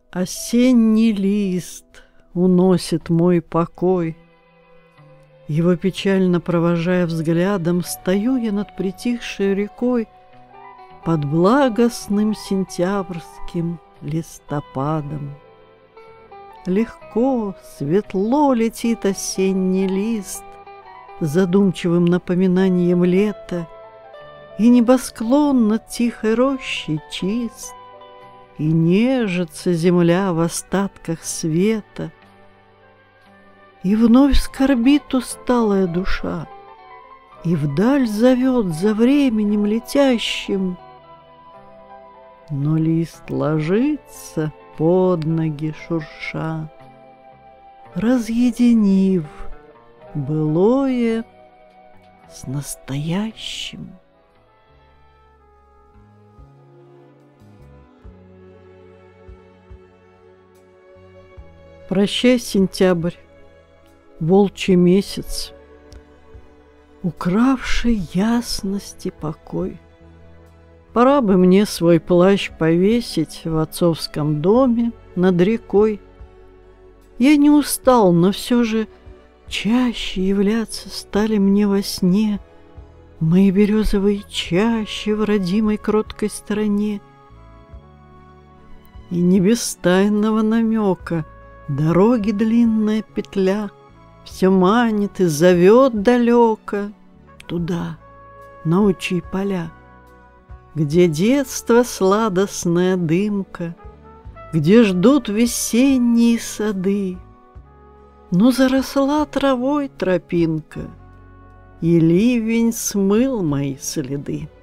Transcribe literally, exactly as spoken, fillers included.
Осенний лист уносит мой покой. Его печально провожая взглядом, стою я над притихшей рекой под благостным сентябрьским листопадом. Легко, светло летит осенний лист, задумчивым напоминанием лета, и небосклон над тихой рощей чист, и нежится земля в остатках света. И вновь скорбит усталая душа, и вдаль зовет за временем летящим. Но лист ложится под ноги шурша, разъединив былое с настоящим. Прощай, сентябрь, волчий месяц, укравший ясность и покой. Пора бы мне свой плащ повесить в отцовском доме над рекой. Я не устал, но все же чаще являться стали мне во сне мои березовые чащи в родимой кроткой стороне. И не без тайного намека дороги длинная петля все манит и зовет далеко туда, на учи поля, где детство сладостная дымка, где ждут весенние сады. Но заросла травой тропинка, и ливень смыл мои следы.